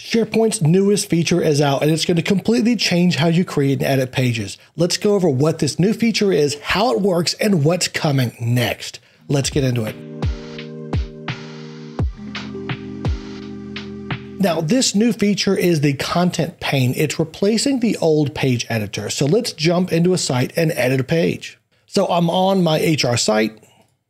SharePoint's newest feature is out, and it's going to completely change how you create and edit pages. Let's go over what this new feature is, how it works, and what's coming next. Let's get into it. Now, this new feature is the content pane. It's replacing the old page editor. So let's jump into a site and edit a page. So I'm on my HR site.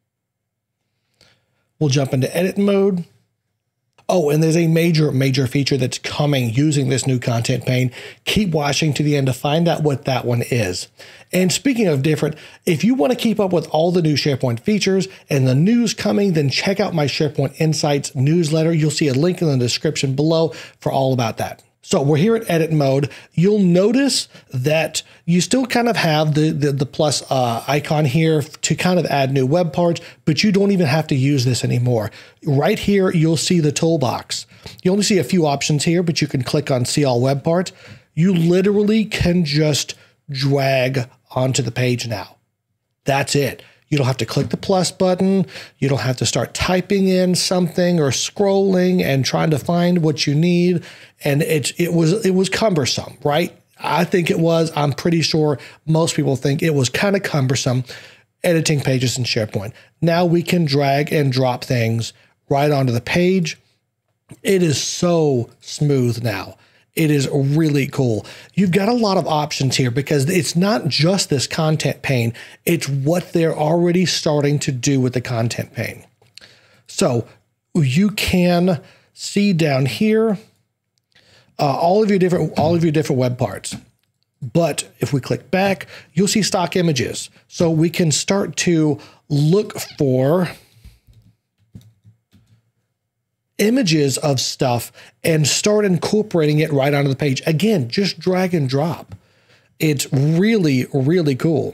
We'll jump into edit mode. Oh, and there's a major feature that's coming using this new content pane. Keep watching to the end to find out what that one is. And speaking of different, if you want to keep up with all the new SharePoint features and the news coming, then check out my SharePoint Insights newsletter. You'll see a link in the description below for all about that. So we're here at edit mode. You'll notice that you still kind of have the plus icon here to kind of add new web parts, but you don't even have to use this anymore. Right here, you'll see the toolbox. You only see a few options here, but you can click on see all web parts. You literally can just drag onto the page now. That's it. You don't have to click the plus button. You don't have to start typing in something or scrolling and trying to find what you need. And it was cumbersome, right? I think it was. I'm pretty sure most people think it was kind of cumbersome editing pages in SharePoint. Now we can drag and drop things right onto the page. It is so smooth now. It is really cool. You've got a lot of options here because it's not just this content pane. It's what they're already starting to do with the content pane. So you can see down here all of your different web parts. But if we click back, you'll see stock images. So we can start to look for images of stuff and start incorporating it right onto the page. Again, just drag and drop. It's really, really cool.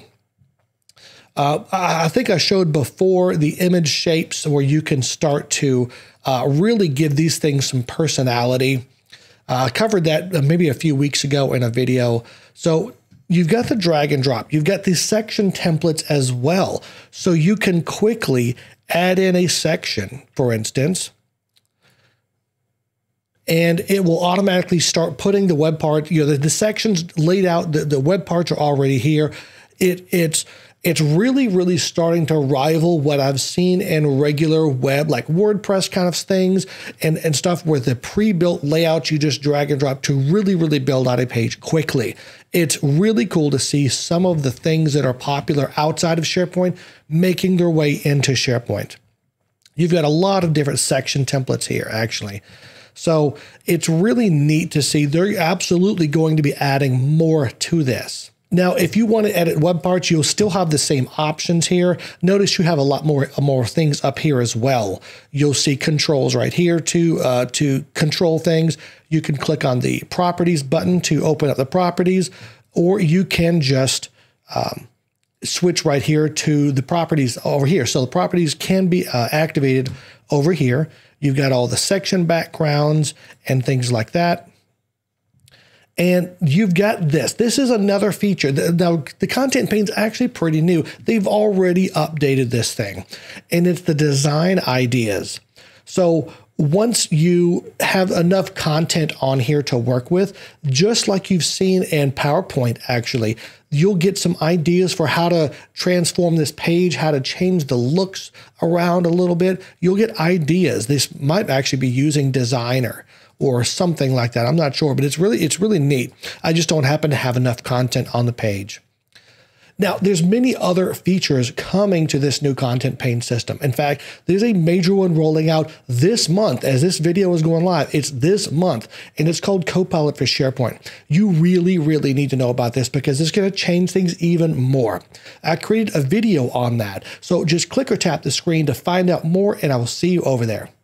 I think I showed before the image shapes where you can start to really give these things some personality. I covered that maybe a few weeks ago in a video. So you've got the drag and drop. You've got these section templates as well. So you can quickly add in a section, for instance, and it will automatically start putting the web part, the sections laid out, the web parts are already here. It's really, really starting to rival what I've seen in regular web, like WordPress kind of things and stuff where the pre-built layout, you just drag and drop to really, really build out a page quickly. It's really cool to see some of the things that are popular outside of SharePoint making their way into SharePoint. You've got a lot of different section templates here, actually. So it's really neat to see. They're absolutely going to be adding more to this. Now, if you want to edit web parts, you'll still have the same options here. Notice you have a lot more things up here as well. You'll see controls right here to control things. You can click on the properties button to open up the properties, or you can just switch right here to the properties over here. So the properties can be activated over here. You've got all the section backgrounds and things like that. And you've got this. This is another feature. Now, the content pane is actually pretty new. They've already updated this thing, and it's the design ideas. So once you have enough content on here to work with, just like you've seen in PowerPoint, actually, you'll get some ideas for how to transform this page, how to change the looks around a little bit. You'll get ideas. This might actually be using Designer or something like that. I'm not sure, but it's really neat. I just don't happen to have enough content on the page. Now, there's many other features coming to this new content pane system. In fact, there's a major one rolling out this month. As this video is going live, it's this month, and it's called Copilot for SharePoint. You really, really need to know about this because it's going to change things even more. I created a video on that, so just click or tap the screen to find out more, and I will see you over there.